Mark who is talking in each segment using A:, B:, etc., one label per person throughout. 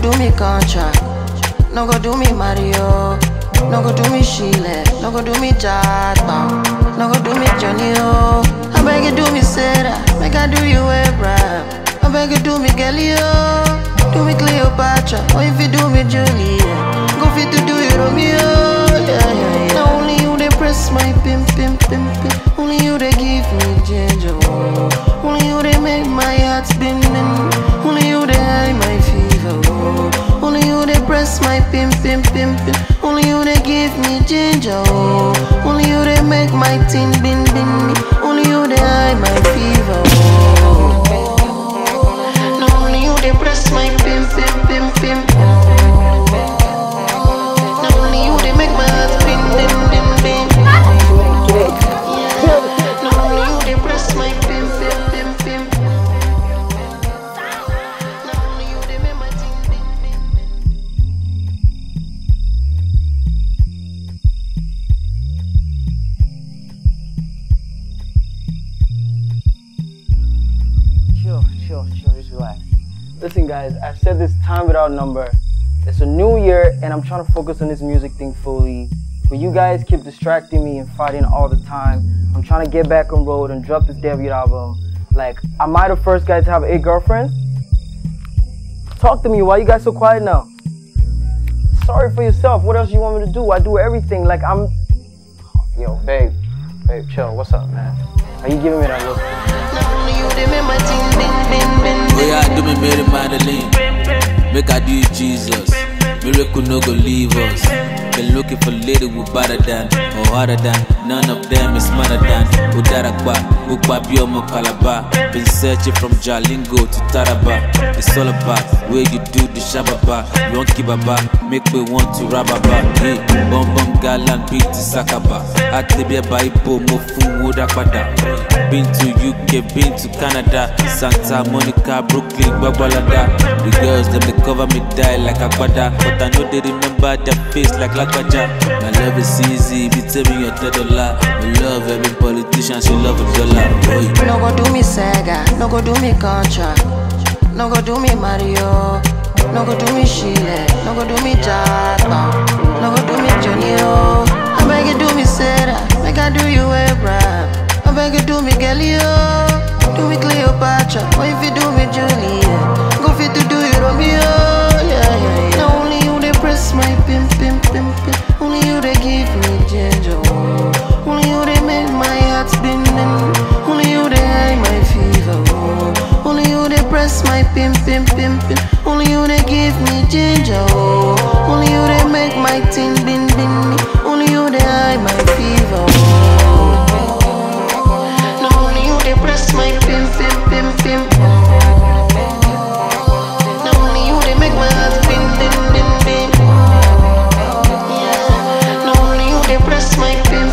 A: do me contract, no go do me Mario, no go do me Sheila, no go do me Jackpot, no go do me Johnny O. I beg you do me Sarah, make I do you Abraham. I beg you do me Galileo, do me Cleopatra, or if you do me Julia, go fit to do you Romeo. Yeah. Now only you they press my pimp. Only you they give me ginger. Only you they make my heart spin. Only you they high my fever. Only you they press my pimp. Only you they give me ginger. Only you they make my tin bin. Only you they high my fever. No, only you they press my pimp. No, only you they make my heart spin. No, only you they press my pimp. No, only you they make my tin.
B: Chill, just relax. Listen guys, I've said this time without number. It's a new year and I'm trying to focus on this music thing fully. But you guys keep distracting me and fighting all the time. I'm trying to get back on road and drop this debut album. Like, am I the first guy to have 8 girlfriends? Talk to me, why you guys so quiet now? Sorry for yourself, what else you want me to do? I do everything, like I'm... Yo, babe, chill, what's up, man? Are you giving me that look?
C: Oh yeah, do me Mary Magdalene. Make I do you Jesus. Miracle no go leave us. Been looking for lady who better than or harder than. None of them is smarter than Udarakba, Ukba Biomo Calabar. Been searching from Jalingo to Taraba. It's all about where you do the shababa. You won't keep a back, make me want to rababa. Hey, bum galan beat to Sakaba. At the Baibo Mofu Wodapada. Been to UK, been to Canada, Santa Monica, Brooklyn, Babalada. The girls them they cover me die like Agbada, but I know they remember their face like Lagbaja. My love is easy, be tell me your $10. My love every politician, she love $1. Boy.
A: No go do me Sega, no go do me contract, no go do me Mario, no go do me Sheila, no go do me Jackpot, no go do me Johnny O. I beg you do me Sarah, make I do you Abraham. I beg you do me Galileo, do me Cleopatra, or if you do me Julia, go fit to do you Romeo. Yeah. Now only you they press my pimp. Only you they give me ginger. Only you they make my heart spin. Only you they high my fever. Only you they press my pimp. Only you they give me ginger. Only you they make my tin bin. Only you they high my fever. No, only you they press my pimp. No, only you they make my heart spin. No, only you they press my pimp.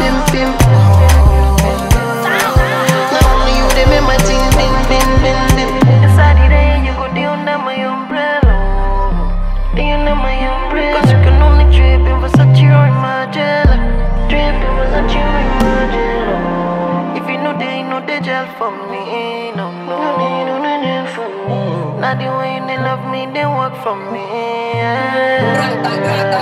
A: No, only you they make my tin. Inside the rain, you go down under my umbrella. Under my umbrella. 'Cause you can only drip in Versace or in Margiela. Drip in Versace or in Margiela. If you know they know they gel for me, no. Not the way they love me, they work for me.